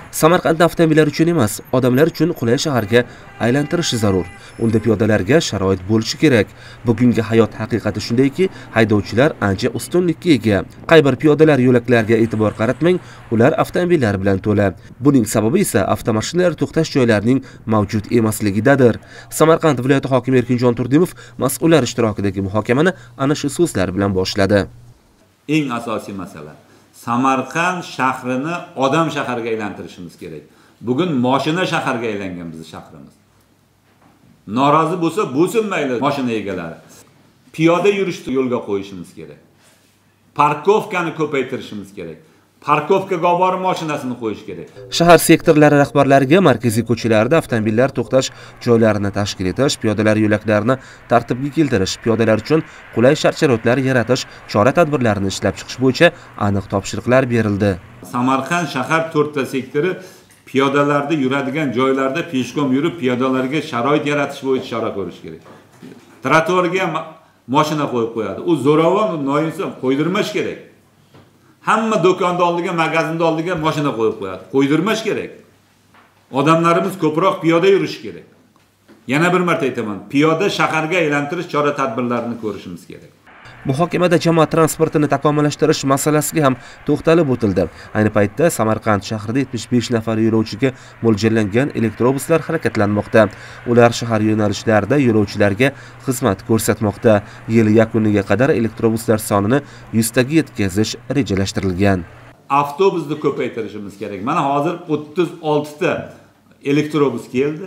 Samarqandni avtomobillar uchun emas, odamlar uchun qulay shaharga aylantirish zarur. Unda piyodalarga sharoit bo'lishi kerak. Bugungi hayot haqiqati shundayki, haydovchilar ancha ustunlikka ega. Qay bir piyodalar yo'laklarga e'tibor qaratmang, ular avtomobillar bilan to'la. Buning sababi esa avtomashinalar to'xtash joylarining mavjud emasligidadir. Samarqand viloyati hokimi Erkinjon Turdimov mas'ullar ishtirokidagi muhokamani ana shu so'zlar bilan boshladi. Eng asosiy masala Samarqand shahrini odam shaharga aylantirishimiz kerak. Bugun mashina shaharga aylangan bizning shahrimiz. Norozi bo'lsa, bo'sinmayli mashina egalari. Piyoda yurishni yo'lga qo'yishimiz kerak. Parkovkani ko'paytirishimiz kerak. Parkovkaga olib borib mashinasini qo'yish kerak. Shahar sektorlari rahbarlariga markaziy ko'chalarda avtomobillar to'xtash joylarini tashkil etish, piyodalar yo'laklarini tartibga keltirish, piyodalar uchun qulay shart-sharoitlar yaratish chora-tadbirlarini ishlab chiqish bo'yicha aniq topshiriqlar berildi. Samarqand shahar 4 ta sektori piyodalarda yuradigan joylarda peshkom yurib, piyodalarga sharoit yaratish bo'yicha chora ko'rish kerak. Trotuarga ham mashina qo'yib qo'yadi. U zo'ravon, noinsof qo'ydirmash kerak. Hamma do'konda oldiga, magazinda oldiga mashina qo'yib qo'yadi. Qo'ydirmash kerak. Odamlarimiz ko'proq piyoda yurishi kerak. Yana bir marta aytaman, piyoda shaharga aylantirish chora-tadbirlarini ko'rishimiz kerak. Muhokamada jamoat transportini takomillashtirish masalasiga ham to'xtalib o'tildi. Ayni paytda Samarqand shahrida 75 nafar yo'lovchiga mo'ljallangan elektrobuslar harakatlanmoqda. Ular shahar yo'nalishlarida yo'lovchilarga xizmat ko'rsatmoqda. Yil yakuniga qadar elektrobuslar sonini 100 taga yetkazish rejalashtirilgan. Avtobusni ko'paytirishimiz kerak. Mana hozir 36 ta elektrobus keldi.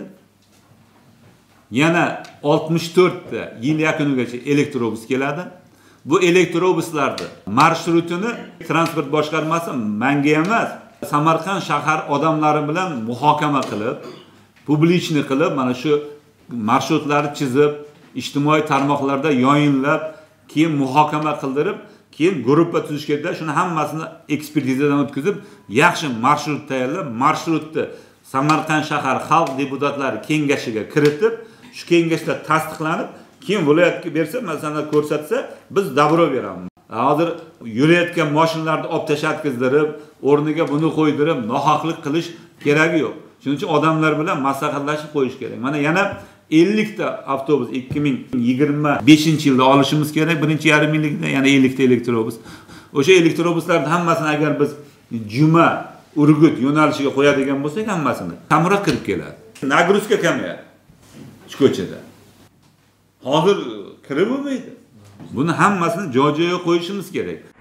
Yana 64 ta yil yakunigacha elektrobus keladi. Bu elektrobuslarni marshrutini transport boshqarmasi menga emas, Samarqand shahar odamlari bilan muhokama qilib, publichniy qilib, mana shu marshrutlarni chizib, ijtimoiy tarmoqlarda yoyinlab, keyin muhokama qildirib, keyin gruppa tuzish kerak. Shuni hammasini ekspertizadan o'tkazib, yaxshi marshrut tayyorlab, marshrutni Samarqand shahar xalq deputatlari kengashiga kiritib, shu kengashda tasdiqlanib, keyin viloyatga bersa, masalan ko'rsatsa, biz dabro beramiz. Hozir yurayotgan mashinalarni olib tashatkizdirib, o'rniga buni qo'ydirib, nohaqlik qilish keragi yo'q. Shuning uchun odamlar bilan maslahatlashib qo'yish kerak. Mana yana 50 ta avtobus 2025-yilda olishimiz kerak. Birinchi yarim yillikda yana 50 ta elektrobus. O'sha elektrobuslarning hammasini agar biz Juma, Urgut yo'nalishiga qo'yadigan bo'lsak, hammasini kamroq kirib keladi. Nagruzka kamayadi. Shu ko'chada. Hozir kirib bo'lmaydi. Buni hammasini joy-joyiga qo'yishimiz kerak.